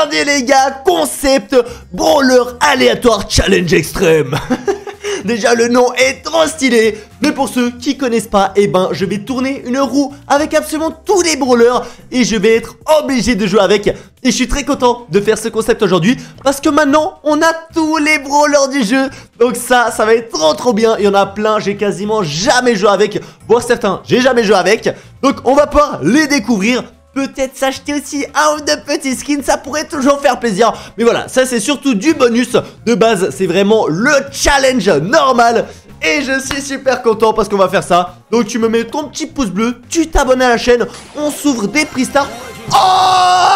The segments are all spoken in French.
Regardez les gars, concept brawler aléatoire challenge extrême. Déjà le nom est trop stylé. Mais pour ceux qui connaissent pas, eh ben je vais tourner une roue avec absolument tous les brawlers et je vais être obligé de jouer avec. Et je suis très content de faire ce concept aujourd'hui parce que maintenant on a tous les brawlers du jeu. Donc ça va être trop bien. Il y en a plein, j'ai quasiment jamais joué avec, voire certains j'ai jamais joué avec. Donc on va pouvoir les découvrir. Peut-être s'acheter aussi un ou deux petits skins, ça pourrait toujours faire plaisir. Mais voilà, ça c'est surtout du bonus. De base, c'est vraiment le challenge normal. Et je suis super content parce qu'on va faire ça. Donc tu me mets ton petit pouce bleu, tu t'abonnes à la chaîne, on s'ouvre des prix stars. Oh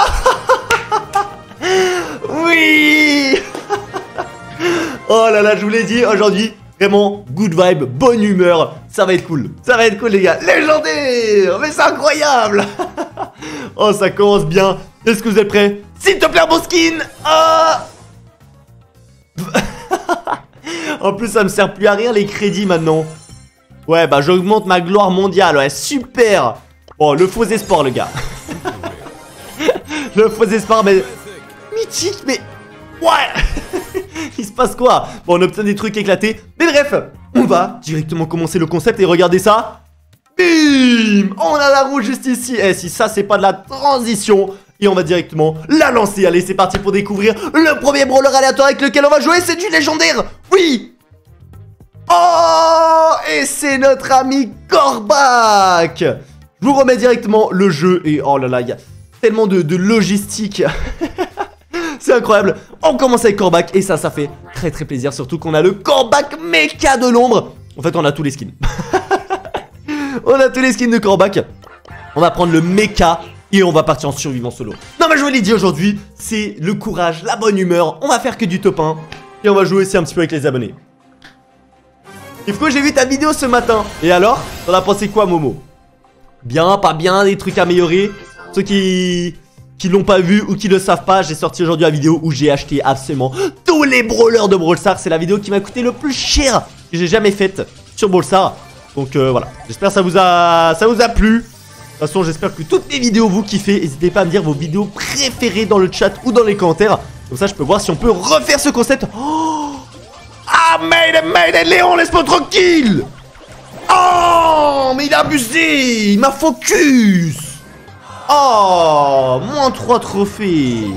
oui. Oh là là, je vous l'ai dit, aujourd'hui vraiment good vibe, bonne humeur. Ça va être cool, ça va être cool les gars. Légendaire, mais c'est incroyable. Oh, ça commence bien. Est-ce que vous êtes prêts? S'il te plaît, un beau skin. En plus, ça me sert plus à rien les crédits maintenant. Ouais, bah j'augmente ma gloire mondiale. Ouais, super. Oh, le faux espoir, le gars. Le faux espoir, mais mythique, mais ouais. Il se passe quoi? Bon, on obtient des trucs éclatés. Mais bref, on va directement commencer le concept et regardez ça. Bim! On a la roue juste ici. Eh, si ça c'est pas de la transition. Et on va directement la lancer. Allez, c'est parti pour découvrir le premier brawler aléatoire avec lequel on va jouer. C'est du légendaire. Oui! Oh! Et c'est notre ami Corbac. Je vous remets directement le jeu. Et oh là là, il y a tellement de logistique. C'est incroyable. On commence avec Corbac. Et ça fait très plaisir. Surtout qu'on a le Corbac méca de l'ombre. En fait, on a tous les skins. On a tous les skins de Corbac. On va prendre le mecha et on va partir en survivant solo. Non mais je vous l'ai dit aujourd'hui, c'est le courage, la bonne humeur. On va faire que du top 1. Et on va jouer aussi un petit peu avec les abonnés. Ifko, j'ai vu ta vidéo ce matin. Et alors, t'en as pensé quoi, Momo? Bien, pas bien, des trucs améliorés? Ceux qui l'ont pas vu ou qui le savent pas, j'ai sorti aujourd'hui la vidéo où j'ai acheté absolument tous les brawlers de Brawl Stars. C'est la vidéo qui m'a coûté le plus cher que j'ai jamais faite sur Brawl Stars. Donc voilà, j'espère que ça vous a plu. De toute façon, j'espère que toutes les vidéos vous kiffez. N'hésitez pas à me dire vos vidéos préférées dans le chat ou dans les commentaires. Comme ça, je peux voir si on peut refaire ce concept. Oh ah, Mayday, Léon, laisse-moi tranquille. Oh, mais il a abusé. Il m'a focus. Oh, moins 3 trophées.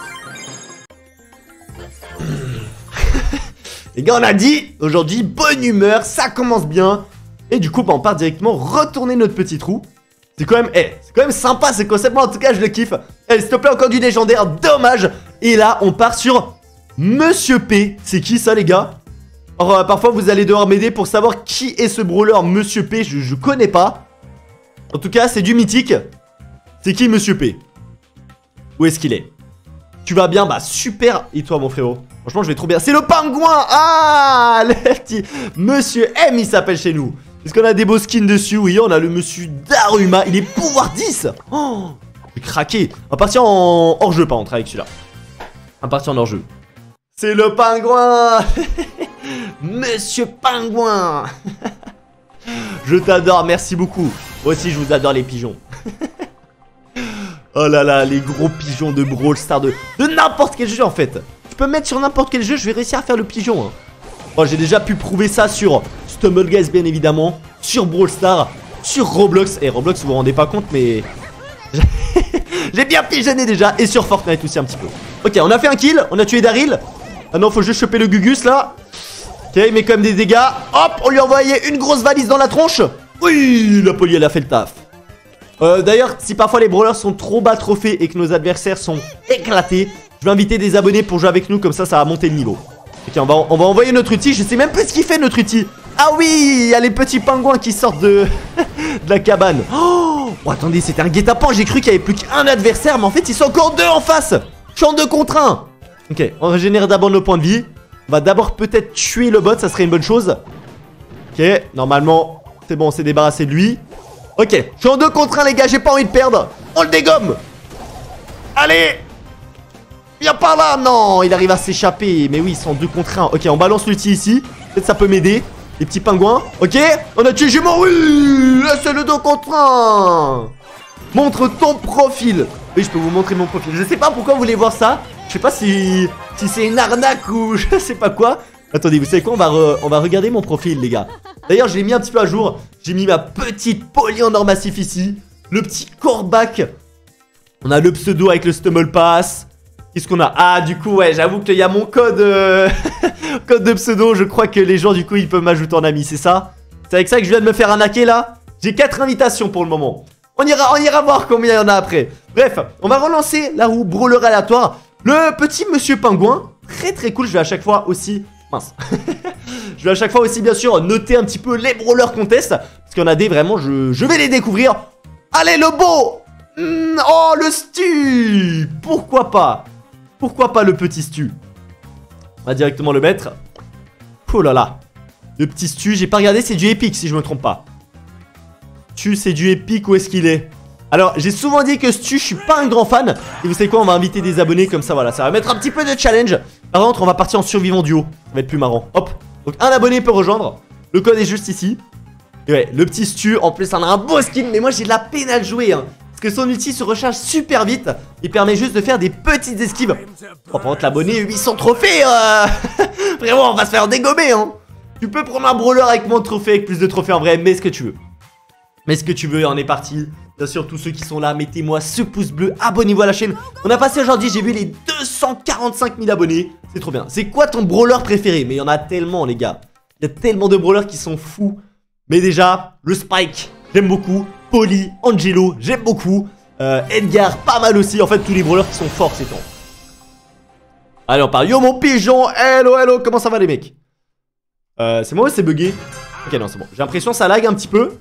Les gars, on a dit aujourd'hui, bonne humeur, ça commence bien. Et du coup, bah, on part directement retourner notre petit trou. C'est quand même sympa ce concept. Moi, en tout cas, je le kiffe. S'il te plaît, encore du légendaire. Dommage. Et là, on part sur Monsieur P. C'est qui ça, les gars? Alors, parfois, vous allez devoir m'aider pour savoir qui est ce brawler Monsieur P. Je connais pas. En tout cas, c'est du mythique. C'est qui Monsieur P? Où est-ce qu'il est? Tu vas bien? Bah, super. Et toi, mon frérot? Franchement, je vais trop bien. C'est le pingouin. Ah, le petit Monsieur M, il s'appelle chez nous. Est-ce qu'on a des beaux skins dessus? Oui, on a le monsieur Daruma. Il est pouvoir 10. Oh, j'ai craqué. On va partir en hors-jeu, par contre, avec celui-là. On va partir en hors-jeu. C'est le pingouin. Monsieur Pingouin. Je t'adore, merci beaucoup. Moi aussi, je vous adore, les pigeons. Oh là là, les gros pigeons de Brawl Stars de n'importe quel jeu, en fait. Tu peux me mettre sur n'importe quel jeu, je vais réussir à faire le pigeon. Hein. Oh, j'ai déjà pu prouver ça sur Stumble Guys, bien évidemment, sur Brawl Stars, sur Roblox. Et Roblox, vous vous rendez pas compte, mais j'ai bien pigeonné déjà. Et sur Fortnite aussi un petit peu. Ok, on a fait un kill, on a tué Daryl. Ah non, faut juste choper le Gugus là. Ok, il met quand même des dégâts. Hop, on lui a envoyé une grosse valise dans la tronche. Oui, la poli, elle a fait le taf. D'ailleurs, si parfois les brawlers sont trop bas trophées et que nos adversaires sont éclatés, je vais inviter des abonnés pour jouer avec nous, comme ça, ça va monter le niveau. Ok, on va envoyer notre outil. Je sais même plus ce qu'il fait, notre outil. Ah oui, il y a les petits pingouins qui sortent de la cabane. Oh, attendez, c'était un guet-apens. J'ai cru qu'il y avait plus qu'un adversaire, mais en fait, ils sont encore deux en face. Je suis en 2 contre 1. Ok, on régénère d'abord nos points de vie. On va d'abord peut-être tuer le bot, ça serait une bonne chose. Ok, normalement, c'est bon, on s'est débarrassé de lui. Ok, je suis en 2 contre 1, les gars, j'ai pas envie de perdre. On le dégomme. Allez. Viens par là. Non, il arrive à s'échapper. Mais oui, ils sont en 2 contre 1. Ok, on balance l'ulti ici. Peut-être ça peut m'aider. Les petits pingouins. Ok, on a tué jumeau. Oui, là c'est le 2 contre 1. Montre ton profil. Oui, je peux vous montrer mon profil. Je sais pas pourquoi vous voulez voir ça. Je sais pas si c'est une arnaque ou je sais pas quoi. Attendez, vous savez quoi, on va regarder mon profil, les gars. D'ailleurs, je l'ai mis un petit peu à jour. J'ai mis ma petite poly en or massif ici. Le petit Corbac. On a le pseudo avec le Stumble Pass. Qu'est-ce qu'on a? Ah, du coup, ouais, j'avoue qu'il y a mon code code de pseudo. Je crois que les gens, du coup, ils peuvent m'ajouter en ami, c'est ça? C'est avec ça que je viens de me faire arnaquer, là? J'ai 4 invitations pour le moment. On ira voir combien il y en a après. Bref, on va relancer la roue brawler aléatoire. Le petit monsieur pingouin, très très cool. Je vais à chaque fois aussi... Mince. Je vais à chaque fois aussi, bien sûr, noter un petit peu les brawlers contest. Parce qu'il y en a des, vraiment, je vais les découvrir. Allez, le beau. Oh, le Stu. Pourquoi pas? Pourquoi pas le petit Stu? On va directement le mettre. Oh là là. Le petit Stu, j'ai pas regardé, c'est du épique si je me trompe pas. Stu, c'est du épique, où est-ce qu'il est? Alors, j'ai souvent dit que Stu, je suis pas un grand fan. Et vous savez quoi, on va inviter des abonnés comme ça, voilà. Ça va mettre un petit peu de challenge. Par contre, on va partir en survivant duo. Ça va être plus marrant. Hop. Donc, un abonné peut rejoindre. Le code est juste ici. Et ouais, le petit Stu, en plus, on a un beau skin. Mais moi, j'ai de la peine à le jouer, hein. Parce que son ulti se recharge super vite. Il permet juste de faire des petites esquives. Oh, par contre, l'abonné, 800 trophées. Vraiment, on va se faire dégommer, hein. Tu peux prendre un brawler avec moins de trophées, avec plus de trophées en vrai. Mets ce que tu veux. Mets ce que tu veux et on est parti. Bien sûr, tous ceux qui sont là, mettez-moi ce pouce bleu, abonnez-vous à la chaîne. On a passé aujourd'hui, j'ai vu les 245 000 abonnés. C'est trop bien. C'est quoi ton brawler préféré? Mais il y en a tellement, les gars. Il y a tellement de brawlers qui sont fous. Mais déjà, le Spike, j'aime beaucoup. Polly, Angelo, j'aime beaucoup. Edgar, pas mal aussi. En fait, tous les brawlers qui sont forts ces temps. Allez, on part. Yo, mon pigeon. Hello, hello. Comment ça va, les mecs? C'est moi ou c'est bugué? Ok, non, c'est bon. J'ai l'impression que ça lag un petit peu.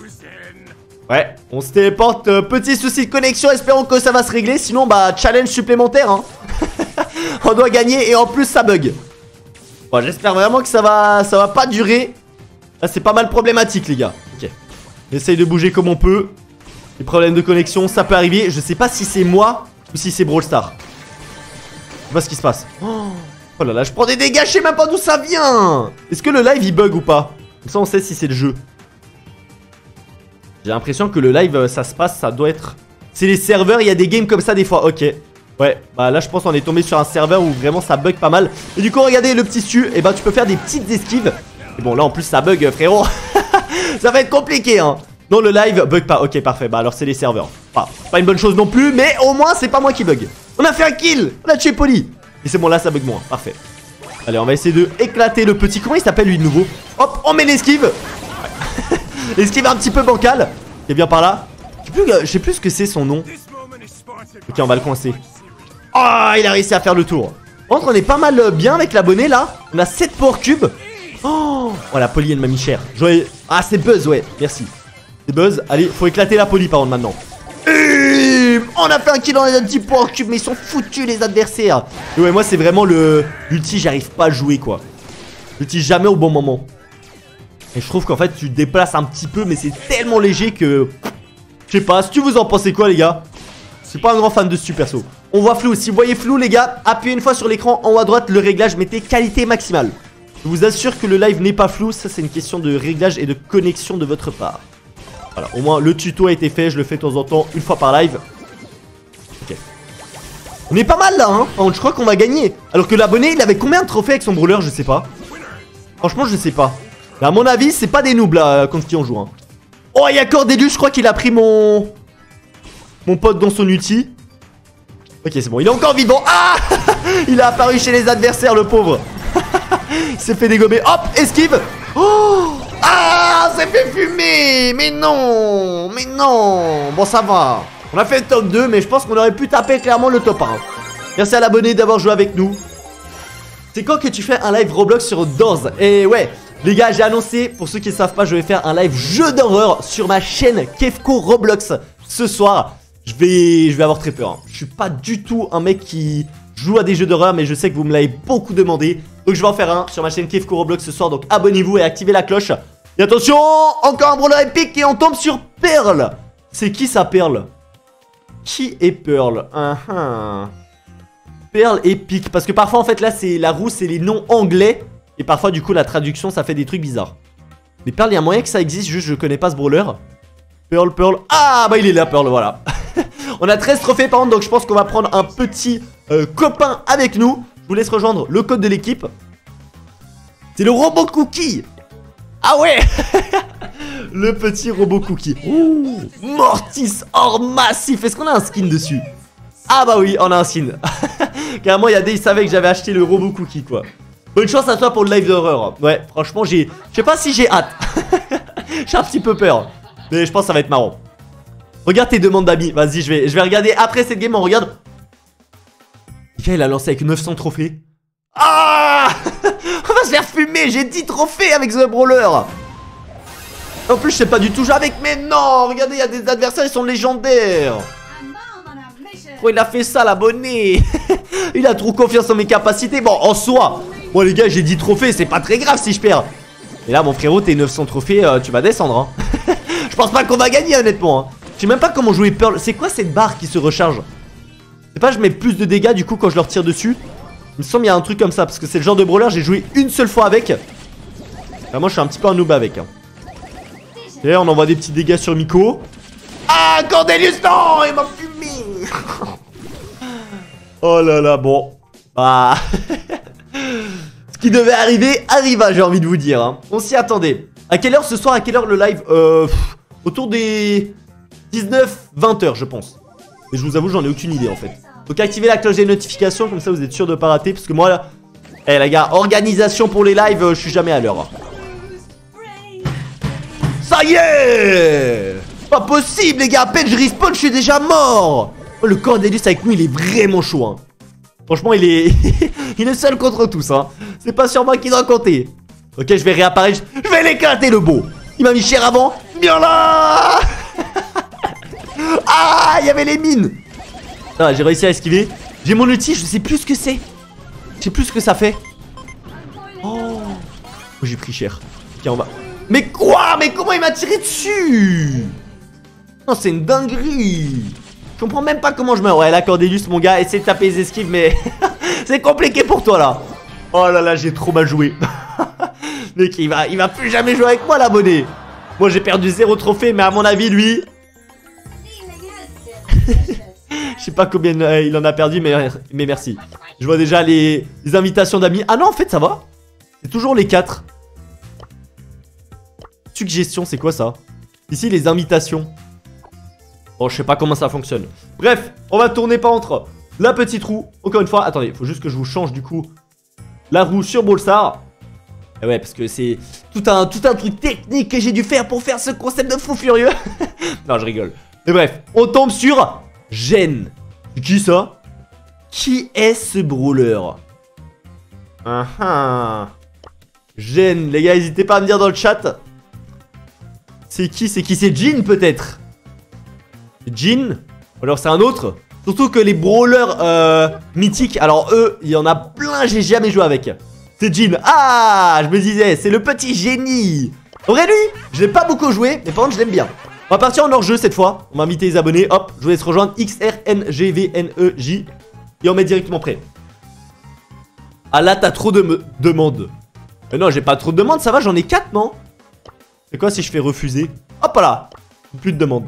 Ouais, on se téléporte, petit souci de connexion, espérons que ça va se régler, sinon bah challenge supplémentaire hein. On doit gagner et en plus ça bug. Bon, j'espère vraiment que ça va pas durer. Là c'est pas mal problématique les gars. Ok, on essaye de bouger comme on peut. Les problèmes de connexion, ça peut arriver. Je sais pas si c'est moi ou si c'est Brawl Stars. Je sais pas ce qui se passe. Oh là là, je prends des dégâts, je sais même pas d'où ça vient. Est-ce que le live il bug ou pas? Comme ça on sait si c'est le jeu. J'ai l'impression que le live, ça se passe, ça doit être... C'est les serveurs, il y a des games comme ça des fois, ok. Ouais, bah là je pense qu'on est tombé sur un serveur où vraiment ça bug pas mal. Et du coup, regardez le petit Stu, et bah tu peux faire des petites esquives. Et bon, là en plus ça bug, frérot. Ça va être compliqué, hein. Non, le live bug pas, ok, parfait. Bah alors c'est les serveurs. Pas une bonne chose non plus, mais au moins c'est pas moi qui bug. On a fait un kill, on a tué Polly. Et c'est bon, là ça bug moins, parfait. Allez, on va essayer de éclater le petit... Comment il s'appelle lui de nouveau? Hop, on met l'esquive. L'esquive un petit peu bancale. Qui est bien par là. Je sais plus ce que c'est son nom. Ok, on va le coincer. Oh, il a réussi à faire le tour. Par contre, on est pas mal bien avec l'abonné là. On a 7 power cubes. Oh, la Polly elle m'a mis cher. Ah, c'est Buzz, ouais, merci. C'est Buzz. Allez, faut éclater la Polly par contre maintenant. On a fait un kill dans les 10 power cubes, mais ils sont foutus les adversaires. Et ouais, moi c'est vraiment l'ulti, j'arrive pas à jouer quoi. J'utilise jamais au bon moment. Et je trouve qu'en fait tu te déplaces un petit peu, mais c'est tellement léger que... Je sais pas, si tu vous en pensez quoi les gars? Je suis pas un grand fan de ce perso. On voit flou, si vous voyez flou les gars, appuyez une fois sur l'écran en haut à droite, le réglage, mettez qualité maximale. Je vous assure que le live n'est pas flou, ça c'est une question de réglage et de connexion de votre part. Voilà, au moins le tuto a été fait, je le fais de temps en temps, une fois par live. Ok. On est pas mal là hein, je crois qu'on va gagner. Alors que l'abonné il avait combien de trophées avec son brawler, je sais pas. Franchement je sais pas. Mais à mon avis c'est pas des noobs là contre qui on joue hein. Oh il y a Cordelius, je crois qu'il a pris mon pote dans son ulti. Ok c'est bon, il est encore vivant. Ah il a apparu chez les adversaires le pauvre. Il s'est fait dégommer, hop esquive. Oh ah ça fait fumer. Mais non. Bon ça va. On a fait le top 2 mais je pense qu'on aurait pu taper clairement le top 1. Merci à l'abonné d'avoir joué avec nous. C'est quand que tu fais un live Roblox sur Doors? Et ouais les gars, j'ai annoncé, pour ceux qui ne savent pas, je vais faire un live jeu d'horreur sur ma chaîne Kefko Roblox ce soir. Je vais avoir très peur hein. Je suis pas du tout un mec qui joue à des jeux d'horreur, mais je sais que vous me l'avez beaucoup demandé. Donc je vais en faire un sur ma chaîne Kefko Roblox ce soir. Donc abonnez-vous et activez la cloche. Et attention, encore un brawler épique et on tombe sur Pearl. C'est qui ça Pearl? Qui est Pearl? Pearl épique. Parce que parfois en fait là c'est la roue, c'est les noms anglais. Et parfois du coup la traduction ça fait des trucs bizarres. Mais Pearl il y a moyen que ça existe, juste je connais pas ce brawler. Pearl. Ah bah il est là Pearl, voilà. On a 13 trophées par contre, donc je pense qu'on va prendre un petit copain avec nous. Je vous laisse rejoindre le code de l'équipe. C'est le robot cookie. Ah ouais. Le petit robot cookie. Ouh, Mortis or massif. Est-ce qu'on a un skin dessus? Ah bah oui, on a un skin. Carrément, il y a des, ils savaient que j'avais acheté le robot cookie quoi. Bonne chance à toi pour le live d'horreur. Ouais, franchement, je sais pas si j'ai hâte. J'ai un petit peu peur. Mais je pense que ça va être marrant. Regarde tes demandes d'amis. Vas-y, je vais regarder après cette game. On regarde. Mika, il a lancé avec 900 trophées. Ah. On va se faire fumer. J'ai 10 trophées avec The Brawler. En plus, je sais pas du tout jouer avec. Mais non, regardez, il y a des adversaires, ils sont légendaires. Oh, il a fait ça, l'abonné. Il a trop confiance en mes capacités. Bon, en soi, bon les gars, j'ai 10 trophées, c'est pas très grave si je perds. Et là, mon frérot, t'es 900 trophées, tu vas descendre hein. Je pense pas qu'on va gagner honnêtement hein. Je sais même pas comment jouer Pearl. C'est quoi cette barre qui se recharge? C'est pas je mets plus de dégâts du coup quand je leur tire dessus. Il me semble qu'il y a un truc comme ça. Parce que c'est le genre de brawler, j'ai joué une seule fois avec. Là, moi je suis un petit peu un noob avec hein. Et on envoie des petits dégâts sur Miko. Ah, Cordelius, non, il m'a fumé. Oh là là, bon. Bah. Ce qui devait arriver, arriva, j'ai envie de vous dire hein. On s'y attendait. À quelle heure ce soir, à quelle heure le live? Autour des 19-20h je pense. Et je vous avoue, j'en ai aucune idée en fait. Donc activez la cloche des notifications, comme ça vous êtes sûr de pas rater. Parce que moi là, les gars, organisation pour les lives, je suis jamais à l'heure. Ça y est. Pas possible les gars, à peine je respawn, je suis déjà mort. Oh, le Cordelius avec nous, il est vraiment chaud hein. Franchement, il est il est seul contre tous hein. C'est pas sur moi qu'il doit compter. Ok, je vais réapparaître, je vais l'éclater le beau. Il m'a mis cher avant. Viens là. Ah, il y avait les mines. Ah, j'ai réussi à esquiver. J'ai mon ulti, je sais plus ce que c'est. Je sais plus ce que ça fait. Oh, j'ai pris cher. Tiens, on va. Mais quoi? Mais comment il m'a tiré dessus? Non, c'est une dinguerie. Je comprends même pas comment je meurs. Ouais, la Cordelius, mon gars, essaie de taper les esquives, mais c'est compliqué pour toi là. Oh là là, j'ai trop mal joué. Mec, il va plus jamais jouer avec moi, l'abonné. Moi, j'ai perdu 0 trophée, mais à mon avis, lui. Je sais pas combien il en a perdu, mais merci. Je vois déjà les invitations d'amis. Ah non, en fait, ça va. C'est toujours les 4. Suggestion, c'est quoi ça? Ici, les invitations. Bon, je sais pas comment ça fonctionne. Bref, on va tourner pas entre la petite roue. Encore une fois, attendez, il faut juste que je vous change du coup la roue sur Brawl Stars. Et ouais, parce que c'est tout un truc technique que j'ai dû faire pour faire ce concept de fou furieux. Non, je rigole. Mais bref, on tombe sur Jen. Qui ça? Qui est ce brawler? Jen, les gars, n'hésitez pas à me dire dans le chat. C'est qui? C'est qui? C'est Jin peut-être? Jin? Ou alors c'est un autre? Surtout que les brawlers mythiques, alors eux, il y en a plein, j'ai jamais joué avec. C'est Jin. Ah, je me disais, c'est le petit génie. En vrai, lui, je l'ai pas beaucoup joué, mais par contre, je l'aime bien. On va partir en hors-jeu cette fois. On va inviter les abonnés. Hop, je vous laisse rejoindre XRNGVNEJ. Et on met directement prêt. Ah là, t'as trop de demandes. Mais non, j'ai pas trop de demandes, ça va, j'en ai 4, non? C'est quoi si je fais refuser? Hop là. Plus de demandes.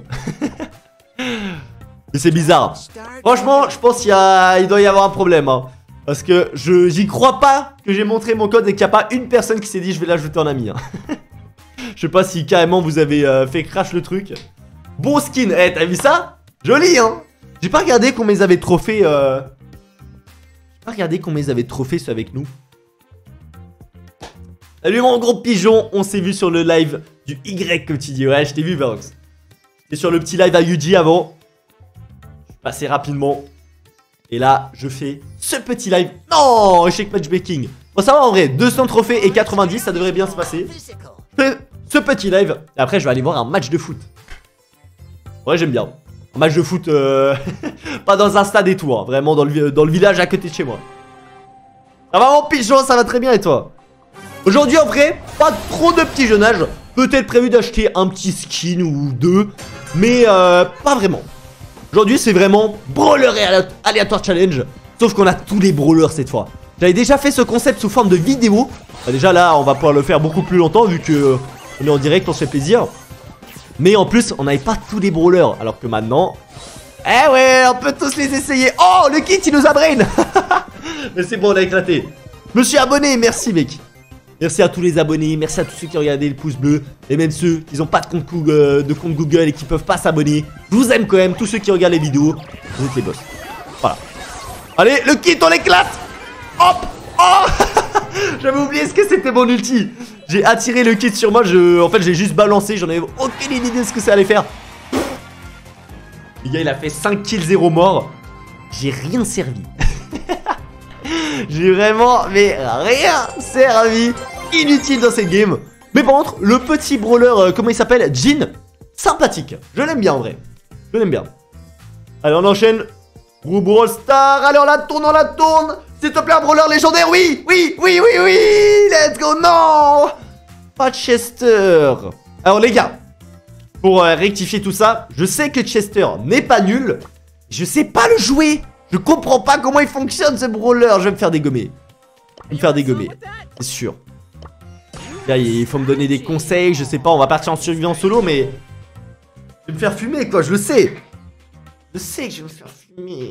Mais c'est bizarre. Franchement, je pense qu'il doit y avoir un problème hein. Parce que j'y crois pas que j'ai montré mon code et qu'il n'y a pas une personne qui s'est dit je vais l'ajouter en ami hein. Je sais pas si carrément vous avez fait crash le truc. Bon skin, eh t'as vu ça? Joli hein. J'ai pas regardé combien ils avaient de trophées J'ai pas regardé combien ils avaient de trophées ceux avec nous. Salut mon gros pigeon, on s'est vu sur le live du Y comme tu dis. Ouais, je t'ai vu Verox. J'étais sur le petit live à Yuji avant. Je suis passé rapidement. Et là, je fais ce petit live. Non, échec matchmaking. Bon, ça va en vrai, 200 trophées et 90, ça devrait bien se passer. Ce petit live. Et après, je vais aller voir un match de foot. Ouais, j'aime bien. Un match de foot, pas dans un stade et tout, hein. Vraiment dans le village à côté de chez moi. Ça va mon pigeon, ça va très bien et toi? Aujourd'hui en vrai, pas trop de petits jeunages. Peut-être prévu d'acheter un petit skin ou deux, mais pas vraiment. Aujourd'hui c'est vraiment Brawler et Aléatoire Challenge. Sauf qu'on a tous les brawlers cette fois. J'avais déjà fait ce concept sous forme de vidéo. Bah, déjà là on va pouvoir le faire beaucoup plus longtemps vu que on est en direct, on se fait plaisir. Mais en plus on n'avait pas tous les brawlers. Alors que maintenant Eh ouais, on peut tous les essayer. Oh, le kit, il nous a brain. Mais c'est bon, on a éclaté. Je me suis abonné, merci mec. Merci à tous les abonnés, merci à tous ceux qui ont regardé le pouce bleu. Et même ceux qui n'ont pas de compte Google et qui peuvent pas s'abonner. Je vous aime quand même, tous ceux qui regardent les vidéos. Vous êtes les boss. Voilà. Allez, le kit, on l'éclate. Hop. Oh. J'avais oublié ce que c'était mon ulti. J'ai attiré le kit sur moi, en fait j'ai juste balancé. J'en avais aucune idée de ce que ça allait faire. Le gars il a fait 5 kills 0 morts. J'ai rien servi. J'ai vraiment mais rien servi. Inutile dans cette game. Mais par contre le petit brawler comment il s'appelle, Jin, sympathique. Je l'aime bien en vrai. Je l'aime bien. Allez on enchaîne. Brawl Star. Allez on la tourne. S'il te plaît un brawler légendaire. Oui. Let's go. Non. Pas Chester. Alors les gars, pour rectifier tout ça, je sais que Chester n'est pas nul. Je sais pas le jouer. Je comprends pas comment il fonctionne ce brawler. Je vais me faire dégommer. C'est sûr. Là, il faut me donner des conseils. Je sais pas, on va partir en survivant solo, mais je vais me faire fumer quoi, je le sais. Je sais que je vais me faire fumer.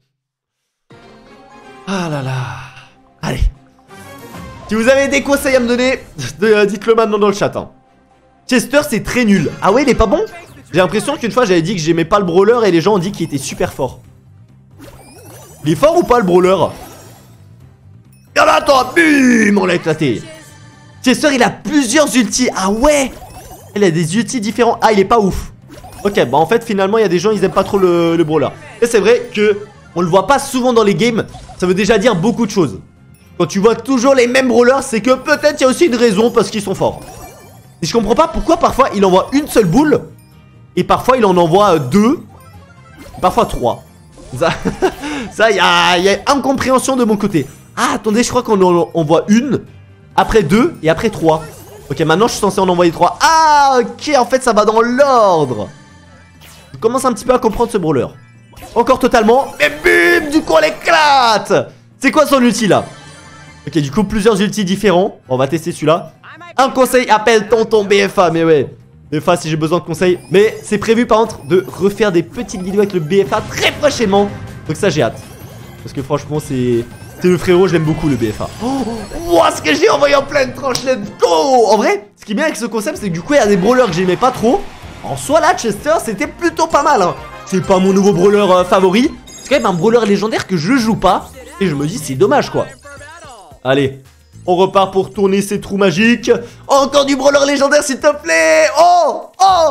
Ah là là. Allez. Si vous avez des conseils à me donner, dites-le maintenant dans le chat. Hein. Chester, c'est très nul. Ah ouais, il est pas bon? J'ai l'impression qu'une fois, j'avais dit que j'aimais pas le brawler et les gens ont dit qu'il était super fort. Il est fort ou pas, le brawler? Regarde là, toi. Bim, on l'a éclaté. Chester, il a plusieurs ultis. Ah ouais. Il a des ultis différents. Ah, il est pas ouf. Ok, bah en fait, finalement, il y a des gens, ils aiment pas trop le brawler. Et c'est vrai que on le voit pas souvent dans les games. Ça veut déjà dire beaucoup de choses. Quand tu vois toujours les mêmes brawlers, c'est que peut-être il y a aussi une raison parce qu'ils sont forts. Et je comprends pas pourquoi parfois il envoie une seule boule et parfois il en envoie 2, parfois 3. Ça, il y a incompréhension de mon côté. Ah, attendez, je crois qu'on en envoie une, après 2 et après 3. Ok, maintenant je suis censé en envoyer 3. Ah, ok, en fait ça va dans l'ordre. Je commence un petit peu à comprendre ce brawler. Encore totalement. Mais bim, du coup on l'éclate. C'est quoi son ulti là? Ok, du coup plusieurs ultis différents. On va tester celui-là. Un conseil, appelle tonton BFA. Mais ouais, BFA si j'ai besoin de conseils. Mais c'est prévu par contre de refaire des petites vidéos avec le BFA très prochainement. Donc ça j'ai hâte. Parce que franchement c'est le frérot, je l'aime beaucoup le BFA. Oh, ce que j'ai envoyé en pleine tranche, let's go. En vrai, ce qui est bien avec ce concept, c'est que du coup il y a des brawlers que j'aimais pas trop. En soi là, Chester c'était plutôt pas mal hein. C'est pas mon nouveau brawler favori. C'est quand même un brawler légendaire que je joue pas. Et je me dis c'est dommage quoi. Allez, on repart pour tourner ces trous magiques. Encore du brawler légendaire s'il te plaît. Oh.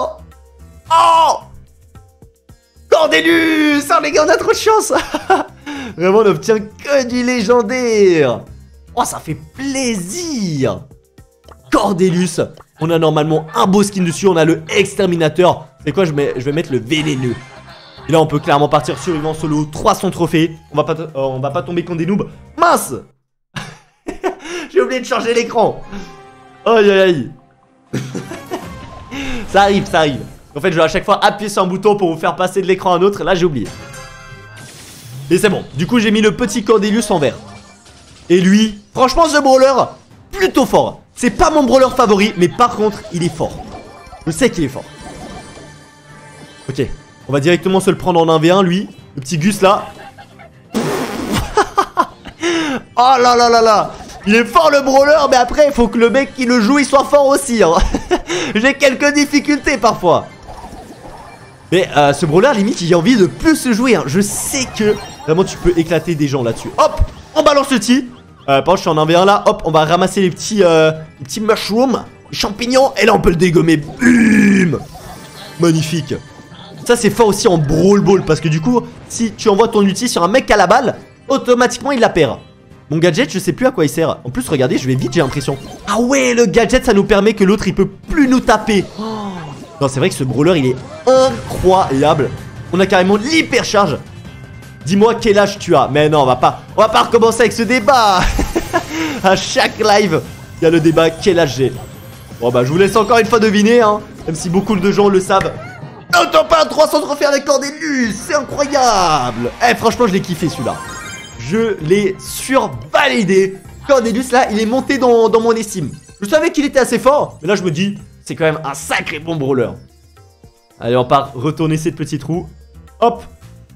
Cordelius. Oh les gars, on a trop de chance. Vraiment on n'obtient que du légendaire. Oh ça fait plaisir. Cordelius. On a normalement un beau skin dessus. On a le exterminateur. C'est quoi, je vais mettre le vénéneux. Et là on peut clairement partir survivant solo. 300 trophées. On va pas tomber contre des noobs. Mince. J'ai oublié de changer l'écran. Aïe. Ça arrive. En fait je vais à chaque fois appuyer sur un bouton pour vous faire passer de l'écran à un autre. Là j'ai oublié. Et c'est bon. Du coup j'ai mis le petit Cordelius en vert. Et lui, franchement ce brawler, plutôt fort. C'est pas mon brawler favori, mais par contre il est fort. Je sais qu'il est fort. Ok, on va directement se le prendre en 1v1 lui. Le petit Gus là. Oh là. Il est fort le brawler, mais après il faut que le mec qui le joue il soit fort aussi hein. J'ai quelques difficultés parfois. Mais ce brawler limite j'ai envie de plus le jouer hein. Je sais que vraiment tu peux éclater des gens là-dessus. Hop, on balance le petit. Par contre je suis en 1v1 là. Hop, on va ramasser les petits mushrooms, les champignons. Et là on peut le dégommer. Bim. Magnifique. Ça c'est fort aussi en brawl ball. Parce que du coup si tu envoies ton ulti sur un mec à la balle, automatiquement il la perd. Mon gadget je sais plus à quoi il sert. En plus regardez je vais vite j'ai l'impression. Ah ouais le gadget ça nous permet que l'autre il peut plus nous taper. Non c'est vrai que ce brawler il est incroyable. On a carrément l'hypercharge. Dis-moi quel âge tu as. Mais non on va pas recommencer avec ce débat. À chaque live il y a le débat quel âge j'ai. Bon bah je vous laisse encore une fois deviner hein. Même si beaucoup de gens le savent. Autant pas 300 trophées avec Cordelius. C'est incroyable. Eh franchement je l'ai kiffé celui-là. Je l'ai survalidé. Cordelius là il est monté dans mon estime. Je savais qu'il était assez fort. Mais là je me dis c'est quand même un sacré bon brawler. Allez on part retourner cette petite roue. Hop.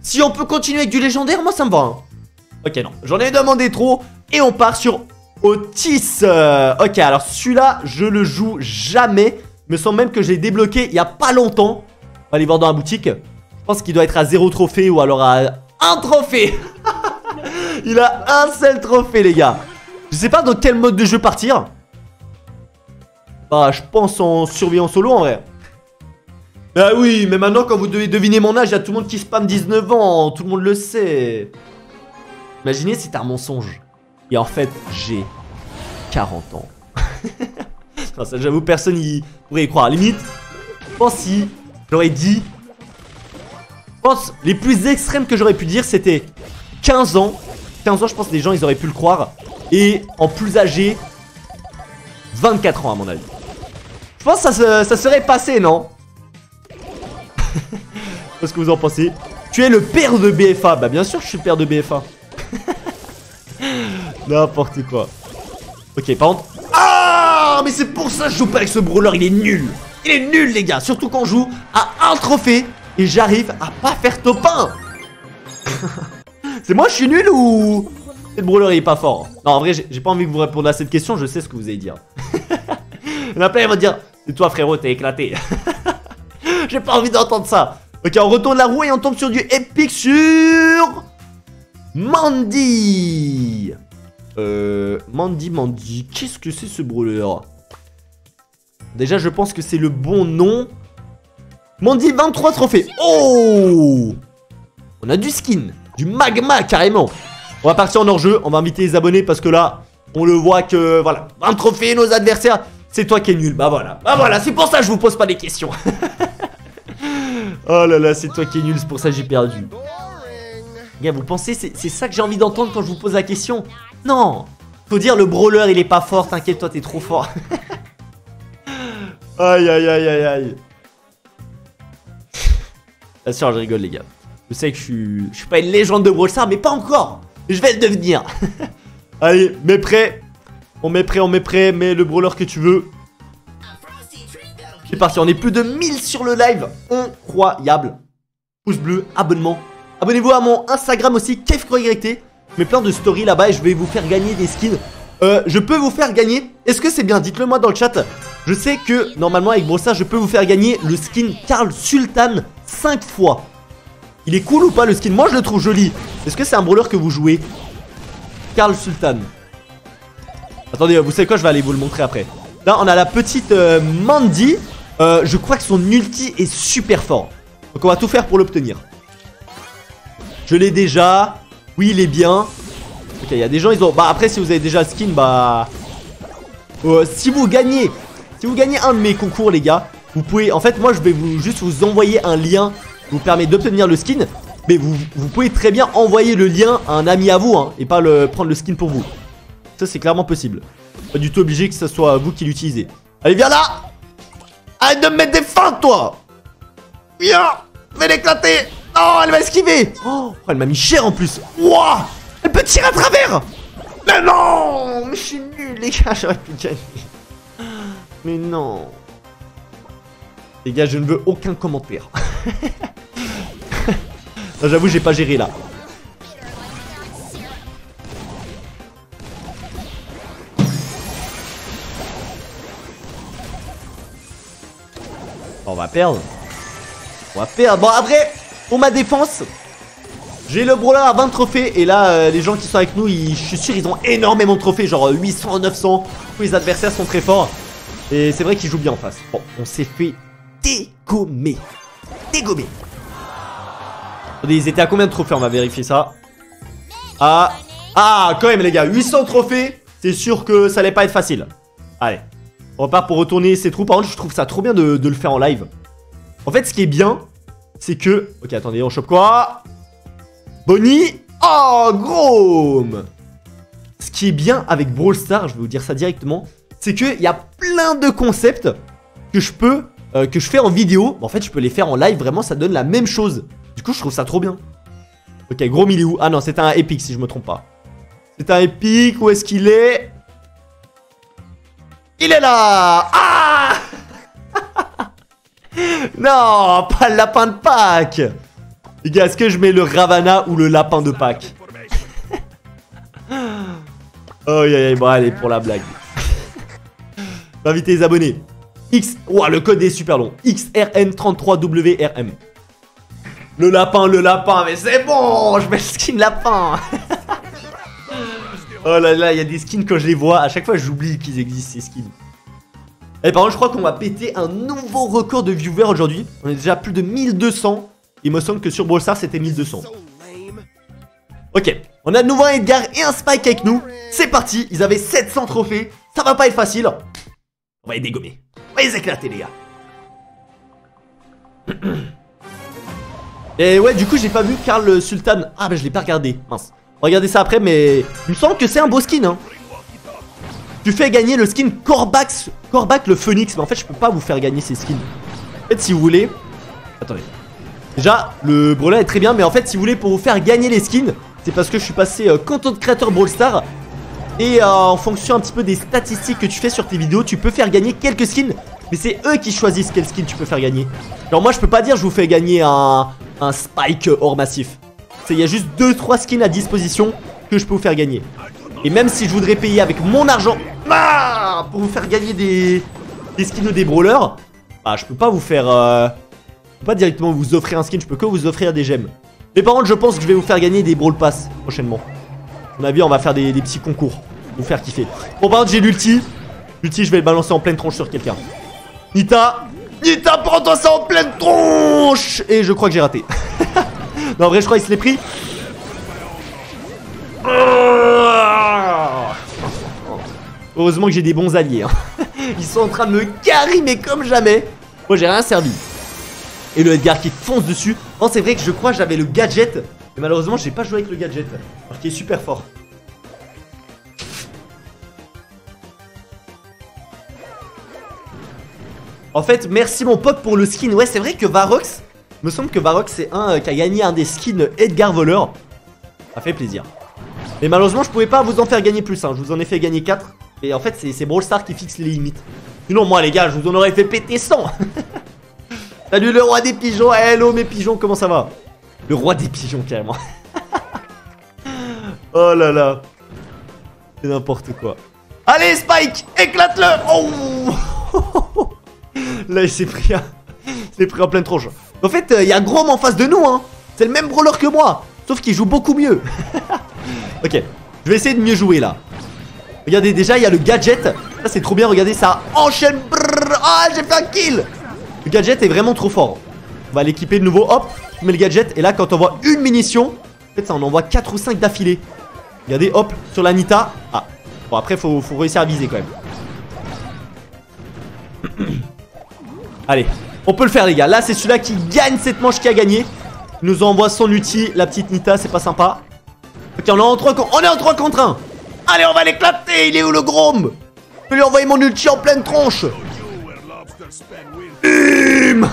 Si on peut continuer avec du légendaire, moi ça me va. Hein. Ok, non, j'en ai demandé trop. Et on part sur Otis. Ok, alors celui-là, je le joue jamais. Il me semble même que je l'ai débloqué il y a pas longtemps. On va aller voir dans la boutique. Je pense qu'il doit être à 0 trophée ou alors à 1 trophée. Il a un seul trophée, les gars. Je sais pas dans quel mode de jeu partir. Bah, je pense en survie en solo en vrai. Ah oui, mais maintenant quand vous devez deviner mon âge, il y a tout le monde qui spam 19 ans. Tout le monde le sait. Imaginez si t'as un mensonge. Et en fait, j'ai 40 ans. Non, ça j'avoue, personne y pourrait y croire. Limite, je pense si j'aurais dit... Je pense les plus extrêmes que j'aurais pu dire, c'était 15 ans. 15 ans, je pense que les gens, ils auraient pu le croire. Et en plus âgé, 24 ans à mon avis. Je pense que ça serait passé, non? Qu'est-ce que vous en pensez? Tu es le père de BFA. Bah bien sûr je suis le père de BFA. N'importe quoi. Ok, par contre... Ah, mais c'est pour ça que je joue pas avec ce brawler, il est nul. Il est nul, les gars. Surtout quand on joue à un trophée et j'arrive à pas faire top 1. C'est moi, je suis nul ou... Le brawler, il est pas fort. Non, en vrai, j'ai pas envie que vous répondiez à cette question, je sais ce que vous allez dire. Il y en a plein, ils vont dire, c'est toi, frérot, t'es éclaté. J'ai pas envie d'entendre ça. Ok, on retourne la roue et on tombe sur du épique sur... Mandy. Mandy. Qu'est-ce que c'est ce brawler? Déjà, je pense que c'est le bon nom. Mandy, 23 trophées. Oh! On a du skin. Du magma, carrément. On va partir en hors-jeu. On va inviter les abonnés parce que là, on le voit que... Voilà, 20 trophées, nos adversaires. C'est toi qui es nul. Bah voilà, c'est pour ça que je vous pose pas des questions. Oh là là, c'est toi qui es nul. C'est pour ça que j'ai perdu. Gars, vous pensez c'est ça que j'ai envie d'entendre quand je vous pose la question? Non. Faut dire le brawler il est pas fort, t'inquiète, toi t'es trop fort. Aïe aïe aïe aïe aïe. Bien sûr je rigole les gars. Je sais que je suis pas une légende de Brawl Stars, mais pas encore. Je vais le devenir. Allez, mets prêt. On met prêt, mets le brawler que tu veux. C'est parti, on est plus de 1000 sur le live. Incroyable. Pouce bleu, abonnement. Abonnez-vous à mon Instagram aussi, KevCroYT. Je mets plein de stories là-bas et je vais vous faire gagner des skins. Je peux vous faire gagner. Est-ce que c'est bien? Dites-le moi dans le chat. Je sais que normalement avec Brawl Stars, je peux vous faire gagner le skin Karl Sultan 5 fois. Il est cool ou pas le skin? Moi je le trouve joli. Est-ce que c'est un brawler que vous jouez? Karl Sultan. Attendez, vous savez quoi? Je vais aller vous le montrer après. Là on a la petite Mandy. Je crois que son ulti est super fort. Donc on va tout faire pour l'obtenir. Je l'ai déjà. Oui, il est bien. Ok, il y a des gens, ils ont... Bah après, si vous avez déjà le skin, bah... si vous gagnez un de mes concours, les gars, vous pouvez... En fait, moi, je vais juste vous envoyer un lien qui vous permet d'obtenir le skin. Mais vous pouvez très bien envoyer le lien à un ami à vous, hein, et pas prendre le skin pour vous. Ça, c'est clairement possible. Pas du tout obligé que ce soit vous qui l'utilisez. Allez, viens là! Arrête de me mettre des feintes, toi! Viens! Fais l'éclater! Oh, elle m'a esquivé! Oh, elle m'a mis cher en plus! Wouah! Elle peut tirer à travers! Mais non! Mais je suis nul, les gars, j'aurais pu gagner. Mais non! Les gars, je ne veux aucun commentaire. Non, j'avoue, j'ai pas géré là. On va perdre. On va perdre. Bon, après, pour ma défense, j'ai le brawler à 20 trophées. Et là, les gens qui sont avec nous, je suis sûr, ils ont énormément de trophées. Genre 800, 900. Tous les adversaires sont très forts. Et c'est vrai qu'ils jouent bien en face. Bon, on s'est fait dégommer. Dégommer. Attendez, ils étaient à combien de trophées? On va vérifier ça. Ah, quand même, les gars. 800 trophées. C'est sûr que ça allait pas être facile. Allez. On repart pour retourner ces trous. Par contre, je trouve ça trop bien de le faire en live. En fait, ce qui est bien, c'est que... Ok, attendez, on chope quoi? Bonnie. Oh, Grom. Ce qui est bien avec Brawl Stars, je vais vous dire ça directement, c'est qu'il y a plein de concepts que je peux... que je fais en vidéo. En fait, je peux les faire en live. Vraiment, ça donne la même chose. Du coup, je trouve ça trop bien. Ok, Grom, il est où? Ah non, c'est un épique, si je me trompe pas. C'est un épique. Où est-ce qu'il est? Il est là! Ah! Non, pas le lapin de Pâques! Les gars, est-ce que je mets le Ravana ou le lapin de Pâques? Oh, bon, allez, pour la blague. Invitez les abonnés. Ouah, le code est super long. XRN33WRM. Le lapin, mais c'est bon, je mets le skin lapin. Oh là là, il y a des skins quand je les vois, à chaque fois j'oublie qu'ils existent ces skins. Et par contre, je crois qu'on va péter un nouveau record de viewers aujourd'hui. On est déjà à plus de 1200. Il me semble que sur Brawl Stars c'était 1200. Ok, on a de nouveau un Edgar et un Spike avec nous. C'est parti, ils avaient 700 trophées. Ça va pas être facile. On va les dégommer. On va les éclater, les gars. Et ouais, du coup, j'ai pas vu Karl Sultan. Ah, bah je l'ai pas regardé. Mince. Regardez ça après, mais il me semble que c'est un beau skin. Hein. Tu fais gagner le skin Korvac le Phoenix. Mais en fait, je peux pas vous faire gagner ces skins. En fait, si vous voulez. Attendez. Déjà, le brawler est très bien. Mais en fait, si vous voulez, pour vous faire gagner les skins, c'est parce que je suis passé content créateur Brawl Stars. Et en fonction un petit peu des statistiques que tu fais sur tes vidéos, tu peux faire gagner quelques skins. Mais c'est eux qui choisissent quel skin tu peux faire gagner. Genre moi je peux pas dire je vous fais gagner un Spike hors massif. Il y a juste 2-3 skins à disposition que je peux vous faire gagner. Et même si je voudrais payer avec mon argent pour vous faire gagner des skins ou des brawlers, bah je peux pas vous faire je peux pas directement vous offrir un skin, je peux que vous offrir des gemmes. Mais par contre je pense que je vais vous faire gagner des Brawl Pass prochainement. À mon avis on va faire des petits concours, vous faire kiffer. Bon par contre j'ai l'ulti. L'ulti je vais le balancer en pleine tronche sur quelqu'un. Nita, prends-toi ça en pleine tronche. Et je crois que j'ai raté. Non en vrai je crois qu'il se l'est pris. Heureusement que j'ai des bons alliés hein. Ils sont en train de me carry mais comme jamais. Moi j'ai rien servi. Et le Edgar qui fonce dessus. Non c'est vrai que je crois que j'avais le gadget. Mais malheureusement j'ai pas joué avec le gadget. Alors qu'il est super fort. En fait, merci mon pote pour le skin. Ouais, c'est vrai que Varrox, me semble que Varrox c'est un qui a gagné un des skins Edgar voleur. Ça fait plaisir. Mais malheureusement, je pouvais pas vous en faire gagner plus. Hein. Je vous en ai fait gagner 4. Et en fait, c'est Brawl Stars qui fixe les limites. Sinon, moi, les gars, je vous en aurais fait péter 100. Salut le roi des pigeons. Hello mes pigeons, comment ça va? Le roi des pigeons, carrément. Oh là là. C'est n'importe quoi. Allez, Spike, éclate-le. Oh. Là il s'est pris en pleine tronche. En fait il y a Grom en face de nous hein. C'est le même brawler que moi. Sauf qu'il joue beaucoup mieux. Ok, je vais essayer de mieux jouer là. Regardez déjà il y a le gadget. Ça c'est trop bien, regardez ça enchaîne. Ah j'ai fait un kill. Le gadget est vraiment trop fort. On va l'équiper de nouveau, hop. Je mets le gadget et là quand on voit une munition, en fait ça on envoie 4 ou 5 d'affilée. Regardez hop sur la Nita. Ah bon après faut réussir à viser quand même. Allez, on peut le faire les gars. Là c'est celui-là qui gagne cette manche qui a gagné. Il nous envoie son ulti, la petite Nita, c'est pas sympa. Ok, on est en 3 contre 1. Allez, on va l'éclater. Il est où le Grom? Je peux lui envoyer mon ulti en pleine tronche. Bim.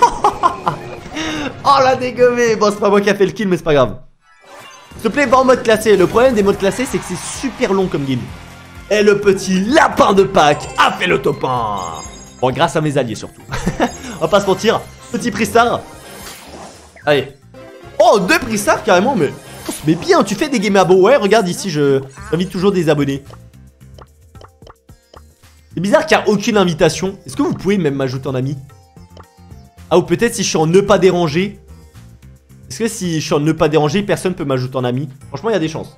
Oh la dégommée. Bon c'est pas moi qui a fait le kill mais c'est pas grave. S'il te plaît va en mode classé. Le problème des modes classés c'est que c'est super long comme game. Et le petit lapin de Pâques a fait le top 1. Bon, grâce à mes alliés surtout. On va pas se mentir. Petit prix star. Allez. Oh, 2 prix star carrément, mais. Mais bien, tu fais des game abos. Ouais, regarde ici, j'invite toujours des abonnés. C'est bizarre qu'il n'y a aucune invitation. Est-ce que vous pouvez même m'ajouter en ami? Ah, ou peut-être si je suis en ne pas déranger. Est-ce que si je suis en ne pas déranger, personne peut m'ajouter en ami? Franchement, il y a des chances.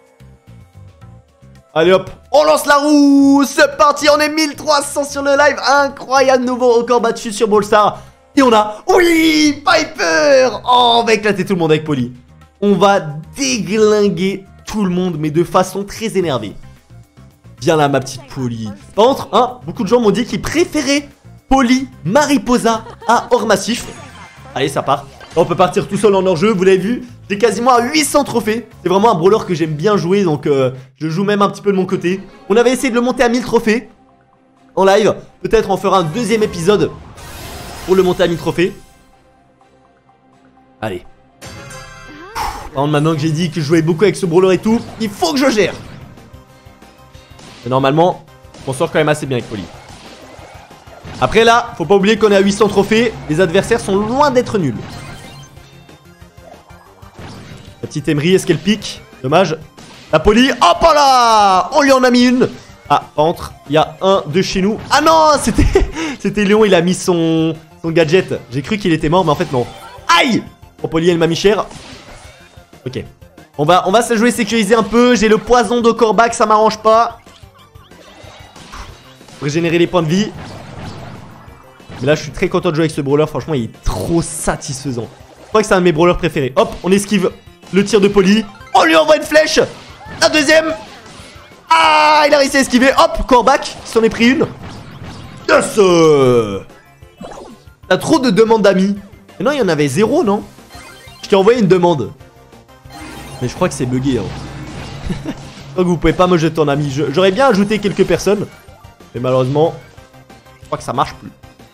Allez hop, on lance la roue. C'est parti, on est 1300 sur le live. Incroyable, nouveau record battu sur Brawl Stars. Et on a, oui, Piper. Oh, on va éclater tout le monde avec Polly. On va déglinguer tout le monde, mais de façon très énervée. Viens là ma petite Polly. Par contre, hein, beaucoup de gens m'ont dit qu'ils préféraient Polly Mariposa à hors massif. Allez, ça part. On peut partir tout seul en hors-jeu, vous l'avez vu. J'ai quasiment à 800 trophées. C'est vraiment un brawler que j'aime bien jouer, donc je joue même un petit peu de mon côté. On avait essayé de le monter à 1000 trophées en live. Peut-être on fera un deuxième épisode pour le monter à 1000 trophées. Allez. Par contre, maintenant que j'ai dit que je jouais beaucoup avec ce brawler et tout, il faut que je gère. Et normalement, on sort quand même assez bien avec Polly. Après là, faut pas oublier qu'on est à 800 trophées. Les adversaires sont loin d'être nuls. petite Emery, est-ce qu'elle pique? Dommage. La Polly, hop là! On lui en a mis une. Ah, entre, il y a un de chez nous. Ah non, c'était Léon, il a mis son gadget. J'ai cru qu'il était mort, mais en fait non. Aïe! Oh, Polly, elle m'a mis cher. Ok. On va se la jouer sécurisé un peu. J'ai le poison de Corbac, ça m'arrange pas. Régénérer les points de vie. Mais là, je suis très content de jouer avec ce brawler. Franchement, il est trop satisfaisant. Je crois que c'est un de mes brawlers préférés. Hop, on esquive le tir de Polly. On lui envoie une flèche. La deuxième. Ah, il a réussi à esquiver. Hop, Corbac qui s'en est pris une. Yes. T'as trop de demandes d'amis. Mais non, il y en avait 0, non? Je t'ai envoyé une demande. Mais je crois que c'est bugué. Hein. Je crois que vous pouvez pas me jeter en ami. J'aurais bien ajouté quelques personnes. Mais malheureusement, je crois que ça marche plus.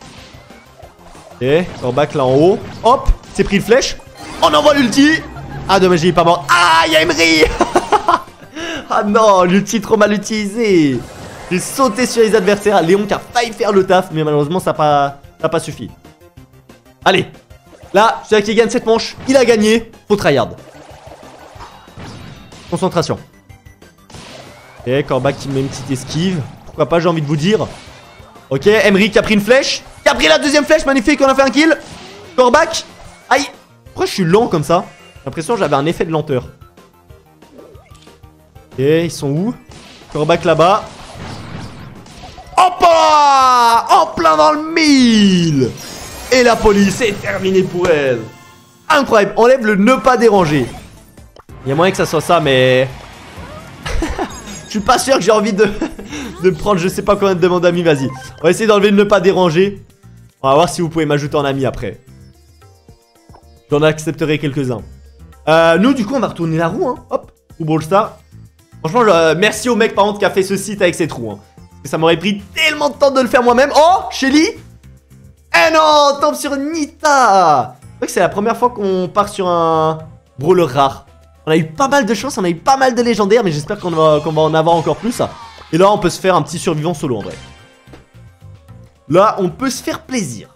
Ok, Corbac là en haut. Hop, c'est pris une flèche. On envoie l'ulti. Ah, dommage, il est pas mort. Ah, il y a Emery. Ah non, l'ulti trop mal utilisé. J'ai sauté sur les adversaires. Léon qui a failli faire le taf, mais malheureusement, ça n'a pas suffi. Allez. Là, celui qui gagne cette manche, il a gagné. Faut tryhard. Concentration. Ok, Corbac qui met une petite esquive. Pourquoi pas, j'ai envie de vous dire. Ok, Emery qui a pris une flèche. Qui a pris la deuxième flèche, magnifique, on a fait un kill. Corbac. Aïe. Pourquoi je suis lent comme ça? J'ai l'impression que j'avais un effet de lenteur. Ok, ils sont où? Corbac là-bas. Hop là! En plein dans le mille. Et la police, c'est terminé pour elle. Incroyable, enlève le ne pas déranger. Il y a moyen que ça soit ça, mais... Je suis pas sûr que j'ai envie de prendre je sais pas combien de demandes d'amis, vas-y. On va essayer d'enlever le ne pas déranger. On va voir si vous pouvez m'ajouter en ami après. J'en accepterai quelques-uns. Nous, du coup, on va retourner la roue, hein. Hop, ou Brawl Stars. Franchement, merci au mec, par contre, qui a fait ce site avec cette roue, hein. Parce que ça m'aurait pris tellement de temps de le faire moi-même. Oh, Shelly. Eh non, on tombe sur Nita. C'est vrai que c'est la première fois qu'on part sur un brawler rare. On a eu pas mal de chance, on a eu pas mal de légendaires, mais j'espère qu'on va en avoir encore plus. Et là, on peut se faire un petit survivant solo, en vrai. Là, on peut se faire plaisir.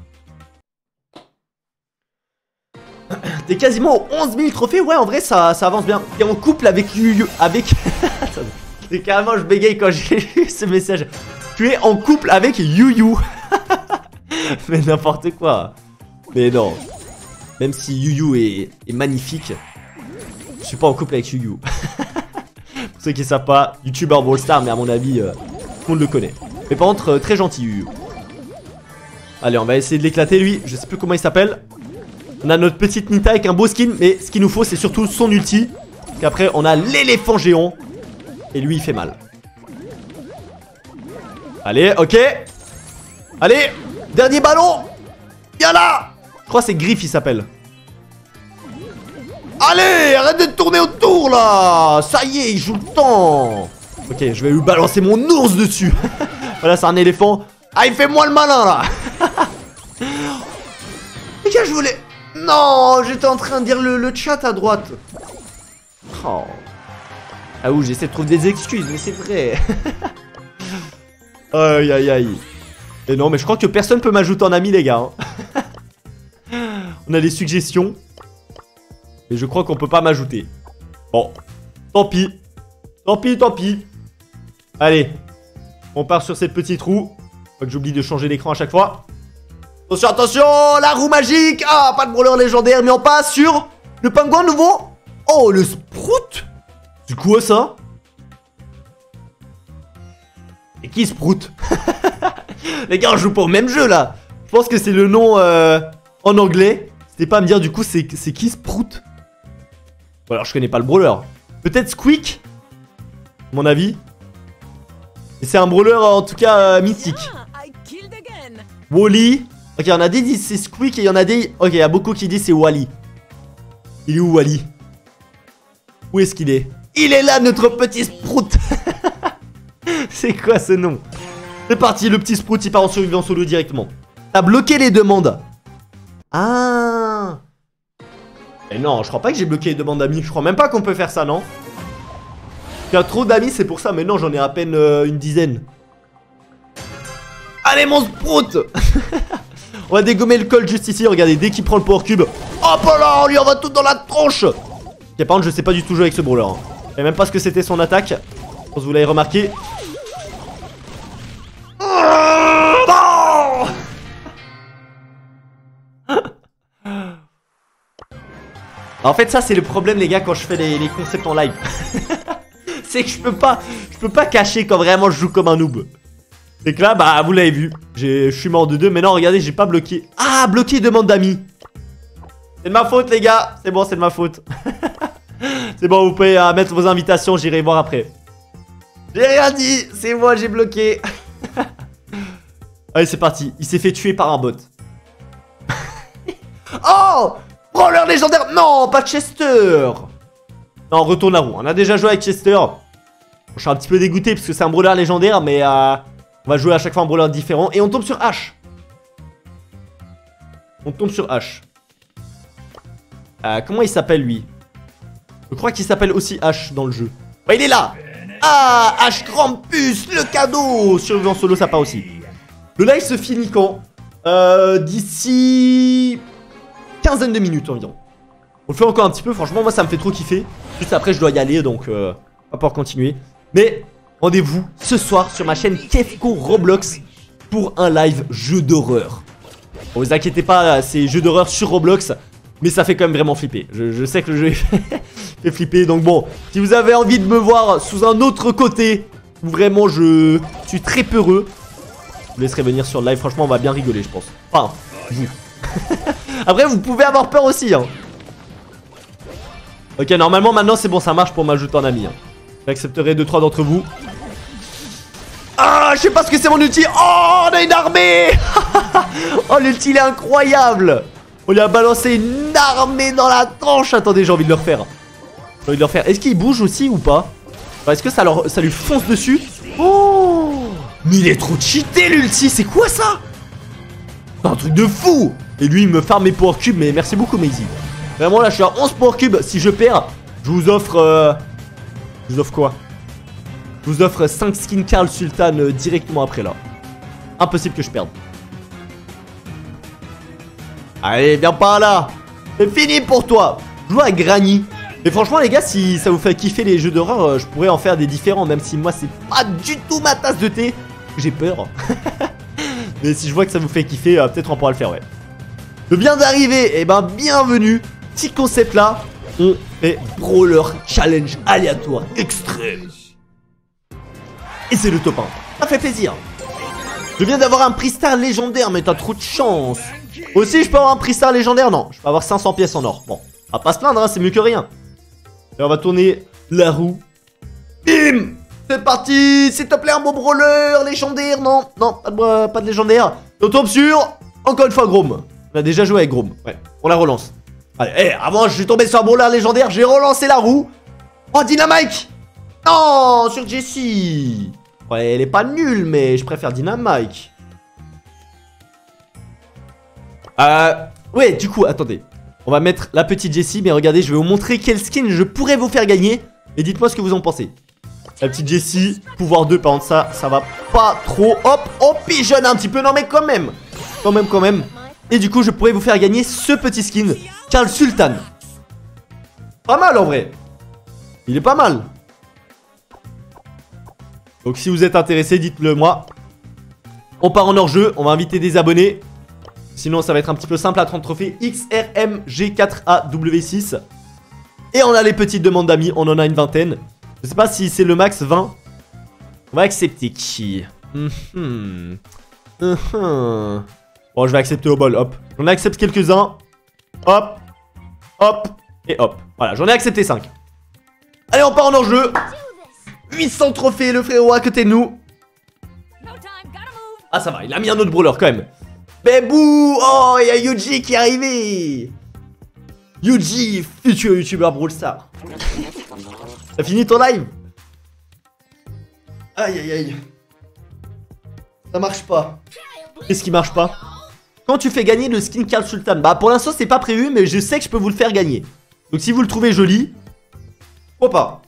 T'es quasiment aux 11 000 trophées. Ouais, en vrai, ça avance bien. T'es en couple avec Yu-Yu. Avec... Attendez. Carrément, je bégaye quand j'ai lu ce message. Tu es en couple avec Yu-Yu. Mais n'importe quoi. Mais non. Même si Yu-Yu est magnifique, je suis pas en couple avec Yu-Yu. Pour ceux qui savent pas, YouTuber Brawl Stars, mais à mon avis, tout le monde le connaît. Mais par contre, très gentil Yu-Yu. Allez, on va essayer de l'éclater lui. Je sais plus comment il s'appelle. On a notre petite Nita avec un beau skin. Mais ce qu'il nous faut, c'est surtout son ulti. Qu'après, on a l'éléphant géant. Et lui, il fait mal. Allez, ok. Allez, dernier ballon. Viens là. Je crois que c'est Griff, il s'appelle. Allez, arrête de tourner autour là. Ça y est, il joue le temps. Ok, je vais lui balancer mon ours dessus. Voilà, c'est un éléphant. Ah, il fait moins le malin là. Les gars, je voulais... Non, j'étais en train de dire le chat à droite. Oh. Ah ouh, j'essaie de trouver des excuses, mais c'est vrai. Aïe aïe aïe. Et non, mais je crois que personne peut m'ajouter en ami, les gars. On a des suggestions. Mais je crois qu'on peut pas m'ajouter. Bon, tant pis. Tant pis, tant pis. Allez, on part sur cette petite roue. Faut que j'oublie de changer l'écran à chaque fois. Attention, attention, la roue magique. Ah, pas de brawler légendaire, mais on passe sur le pingouin nouveau. Oh, le Sprout. C'est quoi ça? Et qui Sprout? Les gars, on joue pas au même jeu là. Je pense que c'est le nom en anglais. C'était pas à me dire du coup c'est qui Sprout? Bon, alors je connais pas le brawler. Peut-être Squeak, à mon avis. Et c'est un brawler en tout cas mythique. Wally. Ok, il y en a des qui disent c'est Squeak et il y en a des... Ok, il y a beaucoup qui disent c'est Wally. Il est où Wally? Où est-ce qu'il est? Il est là, notre petit Sprout. C'est quoi ce nom? C'est parti, le petit Sprout, il part en survivant solo directement. T'as bloqué les demandes. Ah. Et non, je crois pas que j'ai bloqué les demandes d'amis. Je crois même pas qu'on peut faire ça, non? Il y a trop d'amis, c'est pour ça. Mais non, j'en ai à peine une dizaine. Allez, mon Sprout. On va dégommer le col juste ici. Regardez, dès qu'il prend le power cube. Hop là, on lui envoie tout dans la tronche. Ok, par contre, je sais pas du tout jouer avec ce brawler. Hein. Je sais même pas ce que c'était son attaque. Je pense que vous l'avez remarqué. Non. En fait, ça, c'est le problème, les gars, quand je fais les concepts en live. C'est que je peux pas cacher quand vraiment je joue comme un noob. C'est que là, bah, vous l'avez vu. Je suis mort de 2. Mais non, regardez, j'ai pas bloqué. Ah, bloqué demande d'amis. C'est de ma faute, les gars. C'est bon, c'est de ma faute. C'est bon, vous pouvez mettre vos invitations. J'irai voir après. J'ai rien dit. C'est moi, j'ai bloqué. Allez, c'est parti. Il s'est fait tuer par un bot. Oh, brawler légendaire. Non, pas Chester. Non, retourne la roue. On a déjà joué avec Chester. Je suis un petit peu dégoûté parce que c'est un brawler légendaire. Mais on va jouer à chaque fois un brawler différent. Et on tombe sur H. On tombe sur H. Comment il s'appelle lui? Je crois qu'il s'appelle aussi H dans le jeu. Bah, il est là. Ah, H Krampus, le cadeau. Survivant solo, ça part aussi. Le live se finit quand? D'ici... quinzaine de minutes environ. On le fait encore un petit peu, franchement moi ça me fait trop kiffer. Juste après je dois y aller donc on va pouvoir continuer. Mais rendez-vous ce soir sur ma chaîne Kefko Roblox pour un live jeu d'horreur. Bon, vous inquiétez pas, c'est jeu d'horreur sur Roblox, mais ça fait quand même vraiment flipper. Je sais que le jeu fait flipper, donc bon, si vous avez envie de me voir sous un autre côté, où vraiment je suis très peureux, je vous laisserai venir sur le live, franchement on va bien rigoler je pense. Enfin, vous. Après vous pouvez avoir peur aussi hein. Ok, normalement maintenant c'est bon, ça marche pour m'ajouter en ami hein. J'accepterai 2-3 d'entre vous. Ah, je sais pas ce que c'est mon ulti. Oh, on a une armée. Oh, l'ulti il est incroyable. On lui a balancé une armée dans la tranche. Attendez, j'ai envie de le refaire. J'ai envie de le refaire. Est-ce qu'il bouge aussi ou pas? Est-ce que ça lui fonce dessus? Oh, mais il est trop cheaté l'ulti. C'est quoi ça? C'est un truc de fou. Et lui il me farme mes power cubes. Mais merci beaucoup Maisie. Vraiment là je suis à 11 power cubes. Si je perds je vous offre je vous offre quoi? Je vous offre 5 skins Karl Sultan directement après là. Impossible que je perde. Allez viens pas là. C'est fini pour toi. Je joue à Granny. Mais franchement les gars, si ça vous fait kiffer les jeux d'horreur, je pourrais en faire des différents. Même si moi c'est pas du tout ma tasse de thé. J'ai peur. Mais si je vois que ça vous fait kiffer, peut-être on pourra le faire, ouais. Je viens d'arriver, et ben bienvenue. Petit concept là, on fait Brawler Challenge aléatoire extrême. Et c'est le top 1, ça fait plaisir. Je viens d'avoir un prix star légendaire, mais t'as trop de chance. Aussi je peux avoir un prix star légendaire, non. Je peux avoir 500 pièces en or, bon. On va pas se plaindre, hein, c'est mieux que rien. Et on va tourner la roue. Bim. C'est parti, s'il te plaît un beau brawler légendaire. Non, non, pas de légendaire. On tombe sur, encore une fois Grom. On a déjà joué avec Grom, ouais, on la relance. Allez, avant je suis tombé sur un brawler légendaire, j'ai relancé la roue. Oh, Dynamike. Non, sur Jessie. Ouais, elle est pas nulle, mais je préfère Dynamike. Ouais, du coup, attendez. On va mettre la petite Jessie, mais regardez, je vais vous montrer quel skin je pourrais vous faire gagner. Et dites-moi ce que vous en pensez. La petite Jessie, pouvoir 2, par contre ça va pas trop. Hop, on pigeonne un petit peu, non mais quand même. Quand même. Et du coup je pourrais vous faire gagner ce petit skin, Karl Sultan. Pas mal en vrai. Il est pas mal. Donc si vous êtes intéressé, dites-le moi. On part en hors-jeu, on va inviter des abonnés. Sinon ça va être un petit peu simple à 30 trophées. XRMG4AW6. Et on a les petites demandes d'amis, on en a une vingtaine. Je sais pas si c'est le max 20. On va accepter qui? Bon, je vais accepter au bol, hop. J'en accepte quelques-uns. Hop, hop, et hop. Voilà, j'en ai accepté 5. Allez, on part en hors-jeu. 800 trophées, le frérot à côté de nous. Ah, ça va, il a mis un autre brawler quand même. Mais bouh. Oh, il y a Yuji qui est arrivé. Yuji, futur youtubeur Brawl Stars. T'as fini ton live? Aïe aïe aïe. Ça marche pas. Qu'est-ce qui marche pas? Quand tu fais gagner le skin Karl Sultan? Bah pour l'instant c'est pas prévu, mais je sais que je peux vous le faire gagner. Donc si vous le trouvez joli, pourquoi pas?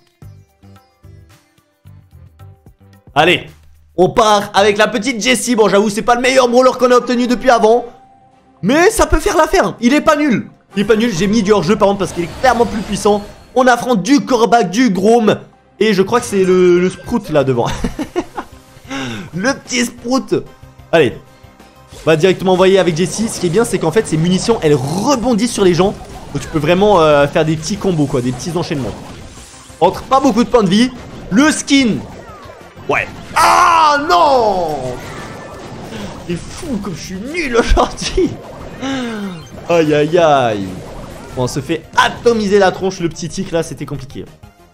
Allez, on part avec la petite Jessie. Bon j'avoue c'est pas le meilleur brawler qu'on a obtenu depuis avant, mais ça peut faire l'affaire. Il est pas nul. Il est pas nul, j'ai mis du hors-jeu par contre parce qu'il est clairement plus puissant. On affronte du Kor'bak, du Grom. Et je crois que c'est le Sprout là devant. Le petit Sprout. Allez. On va directement envoyer avec Jessie. Ce qui est bien, c'est qu'en fait, ces munitions, elles rebondissent sur les gens. Donc tu peux vraiment faire des petits combos, quoi. Des petits enchaînements. Entre pas beaucoup de points de vie. Le skin. Ouais. Ah non. C'est fou comme je suis nul aujourd'hui. Aïe aïe aïe. Bon, on se fait atomiser la tronche. Le petit tic là, c'était compliqué.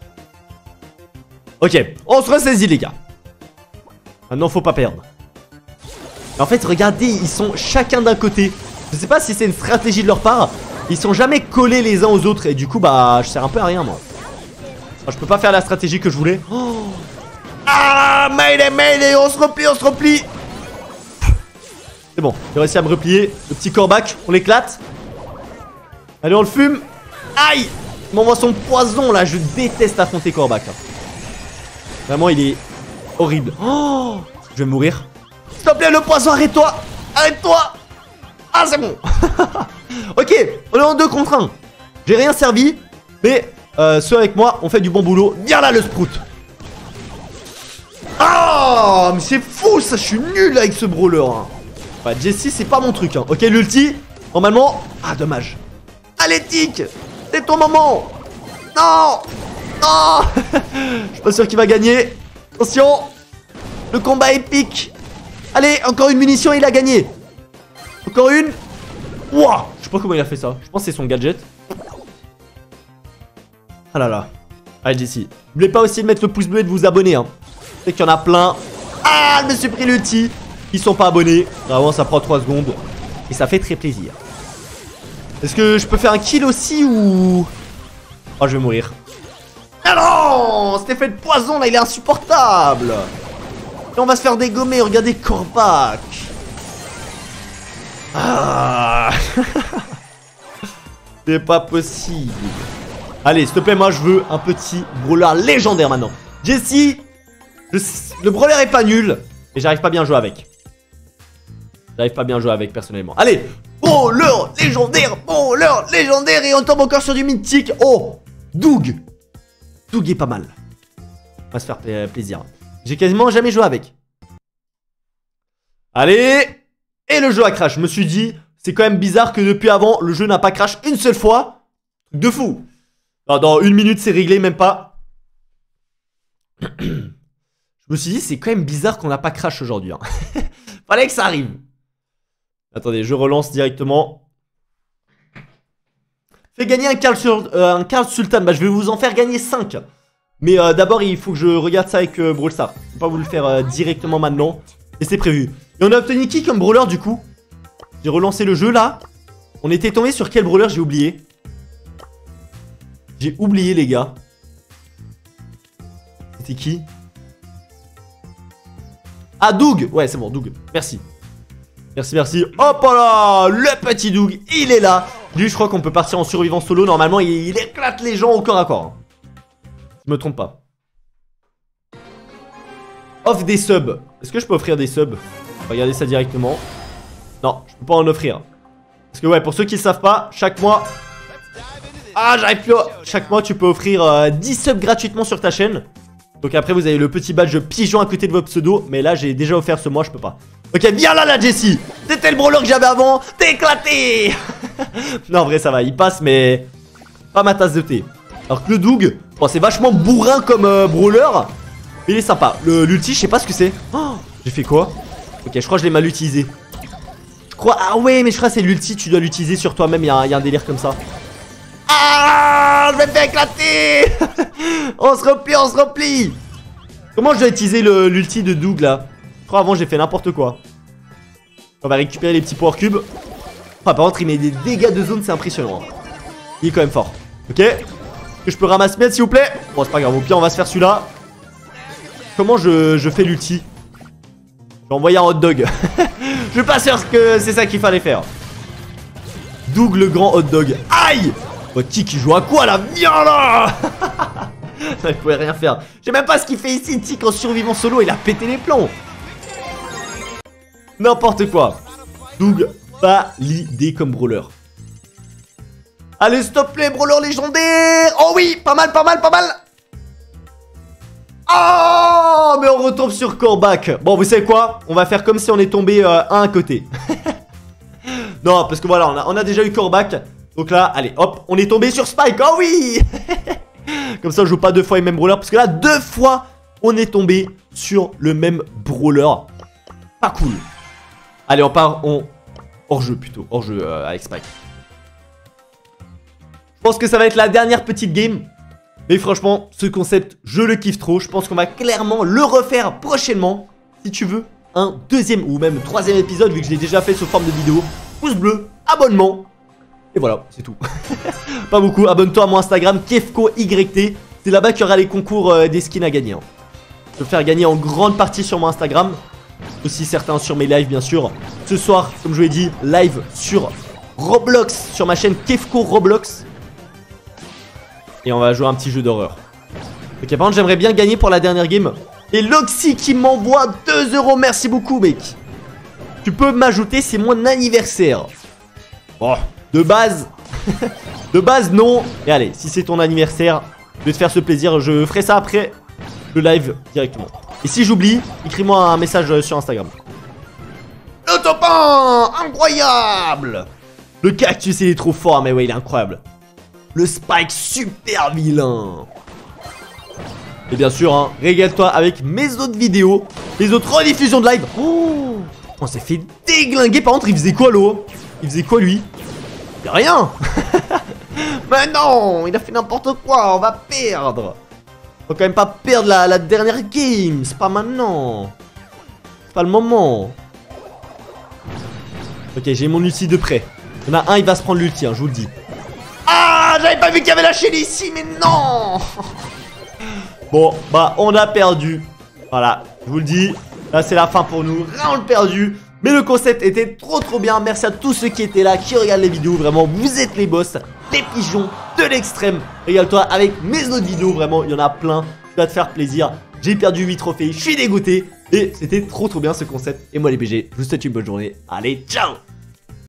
Ok, on se ressaisit les gars. Maintenant faut pas perdre. En fait regardez, ils sont chacun d'un côté. Je sais pas si c'est une stratégie de leur part. Ils sont jamais collés les uns aux autres. Et du coup bah je sers un peu à rien moi. Je peux pas faire la stratégie que je voulais. Oh. Ah Mayday, on se replie. C'est bon, j'ai réussi à me replier. Le petit Kor'bak, on l'éclate. Allez on le fume. Aïe. Il m'envoie son poison là. Je déteste affronter Kor'bak. Vraiment il est horrible. Oh, je vais mourir. S'il te plaît le poisson, arrête-toi. Arrête-toi. Ah c'est bon. Ok, on est en 2 contre 1. J'ai rien servi. Mais ceux avec moi ont fait du bon boulot. Viens là le Sprout. Ah mais c'est fou ça. Je suis nul avec ce brawler hein. Ouais, Jessie c'est pas mon truc hein. Ok l'ulti. Normalement. Ah dommage. Allez tic. C'est ton moment. Non. Non. Je suis pas sûr qu'il va gagner. Attention. Le combat épique. Allez, encore une munition et il a gagné. Encore une. Ouah. Je sais pas comment il a fait ça. Je pense que c'est son gadget. Ah là là. Allez Jessie. N'oubliez pas aussi de mettre le pouce bleu et de vous abonner hein. Je sais qu'il y en a plein. Ah, je me suis pris l'ulti. Ils sont pas abonnés. Vraiment ça prend 3 secondes. Et ça fait très plaisir. Est-ce que je peux faire un kill aussi ou... Oh je vais mourir. Ah non, cet effet de poison là il est insupportable. Et on va se faire dégommer. Regardez Kor'bak. Ah. C'est pas possible. Allez s'il te plaît moi je veux un petit brawler légendaire maintenant. Jessie. Le brawler est pas nul. Mais j'arrive pas bien à jouer avec. J'arrive pas bien à jouer avec personnellement. Allez. Brawler légendaire. Brawler légendaire. Et on tombe encore sur du mythique. Oh Doug. Doug est pas mal. On va se faire plaisir. J'ai quasiment jamais joué avec. Allez. Et le jeu a crash. Je me suis dit, c'est quand même bizarre que depuis avant, le jeu n'a pas crash une seule fois. Truc de fou. Alors, dans 1 minute, c'est réglé, même pas. Je me suis dit, c'est quand même bizarre qu'on n'a pas crash aujourd'hui. Hein. Fallait que ça arrive. Attendez, je relance directement. Fais gagner un Karl Sultan. Bah, je vais vous en faire gagner 5. Mais d'abord, il faut que je regarde ça avec Brawl Stars. Je vais pas vous le faire directement maintenant. Et c'est prévu. Et on a obtenu qui comme brawler du coup? J'ai relancé le jeu là. On était tombé sur quel brawler? J'ai oublié. J'ai oublié les gars. C'était qui? Ah Doug. Ouais c'est bon Doug. Merci. Merci. Hop là. Le petit Doug. Il est là. Lui je crois qu'on peut partir en survivant solo. Normalement il éclate les gens au corps à corps. Je me trompe pas. Offre des subs. Est-ce que je peux offrir des subs? Regardez ça directement. Non, je peux pas en offrir. Parce que ouais, pour ceux qui ne savent pas, chaque mois... Ah, j'arrive plus. Chaque mois, tu peux offrir 10 subs gratuitement sur ta chaîne. Donc après, vous avez le petit badge pigeon à côté de votre pseudo. Mais là, j'ai déjà offert ce mois, je peux pas. Ok, viens là, la Jessie. C'était le brawler que j'avais avant. T'es éclaté. Non, en vrai, ça va. Il passe, mais pas ma tasse de thé. Alors que le Doug, bon, c'est vachement bourrin comme brawler. Mais il est sympa. L'ulti, je sais pas ce que c'est. Oh, j'ai fait quoi? Ok, je crois que je l'ai mal utilisé. Je crois... Ah ouais, mais je crois que c'est l'ulti. Tu dois l'utiliser sur toi-même. Il y a un délire comme ça. Ah, je vais me faire éclater. On se replie. Comment je dois utiliser l'ulti de Doug là? Je crois avant j'ai fait n'importe quoi. On va récupérer les petits power cubes. Ah, par contre il met des dégâts de zone, c'est impressionnant. Il est quand même fort. Ok. Est-ce que je peux ramasser s'il vous plaît? Bon c'est pas grave, au pire on va se faire celui-là. Comment je fais l'ulti? Je vais envoyer un hot dog. Je suis pas sûr que c'est ça qu'il fallait faire. Doug le grand hot dog. Aïe. Qui joue à quoi là? Viens là. Il pouvait rien faire. Je sais même pas ce qu'il fait ici. Tic en survivant solo, il a pété les plombs. N'importe quoi. Doug validé comme brawler. Allez, stop les brawlers légendaires. Oh oui, pas mal, pas mal, pas mal. Oh, mais on retombe sur Corbac. Bon, vous savez quoi? On va faire comme si on est tombé à un côté. Non, parce que voilà, on a déjà eu Corbac. Donc là, allez, hop, on est tombé sur Spike. Oh oui. Comme ça, je joue pas deux fois les mêmes brawlers. Parce que là, deux fois, on est tombé sur le même brawler. Pas cool. Allez, on part hors-jeu plutôt. Hors-jeu avec Spike. Je pense que ça va être la dernière petite game. Mais franchement, ce concept, je le kiffe trop. Je pense qu'on va clairement le refaire prochainement. Si tu veux un deuxième ou même troisième épisode, vu que je l'ai déjà fait sous forme de vidéo. Pouce bleu, abonnement. Et voilà, c'est tout. Pas beaucoup. Abonne-toi à mon Instagram, KefkoYT. C'est là-bas qu'il y aura les concours des skins à gagner. Je vais faire gagner en grande partie sur mon Instagram. Aussi certains sur mes lives, bien sûr. Ce soir, comme je vous l'ai dit, live sur Roblox, sur ma chaîne Kefko Roblox. Et on va jouer un petit jeu d'horreur. Ok, par contre, j'aimerais bien gagner pour la dernière game. Et Loxy qui m'envoie 2 €. Merci beaucoup, mec. Tu peux m'ajouter, c'est mon anniversaire. Bon, de base. De base, non. Et allez, si c'est ton anniversaire, je vais te faire ce plaisir. Je ferai ça après le live directement. Et si j'oublie, écris-moi un message sur Instagram. Le top 1, incroyable. Le cactus, il est trop fort, mais ouais, il est incroyable. Le Spike, super vilain. Et bien sûr, hein, régale-toi avec mes autres vidéos, les autres rediffusions de live. Oh, on s'est fait déglinguer. Par contre, il faisait quoi, l'eau? Il faisait quoi, lui? Y'a rien. Mais non, il a fait n'importe quoi, on va perdre. Faut quand même pas perdre la dernière game. C'est pas maintenant. C'est pas le moment. Ok, j'ai mon ulti de près. Il y en a un, il va se prendre l'ulti, hein, je vous le dis. Ah, j'avais pas vu qu'il y avait la chaîne ici, mais non. Bon, bah, on a perdu. Voilà, je vous le dis. Là, c'est la fin pour nous. Round perdu. Mais le concept était trop bien. Merci à tous ceux qui étaient là, qui regardent les vidéos. Vraiment, vous êtes les boss, les pigeons de l'extrême. Régale-toi avec mes autres vidéos. Vraiment, il y en a plein. Tu vas te faire plaisir. J'ai perdu 8 trophées. Je suis dégoûté. Et c'était trop bien ce concept. Et moi, les BG, je vous souhaite une bonne journée. Allez, ciao.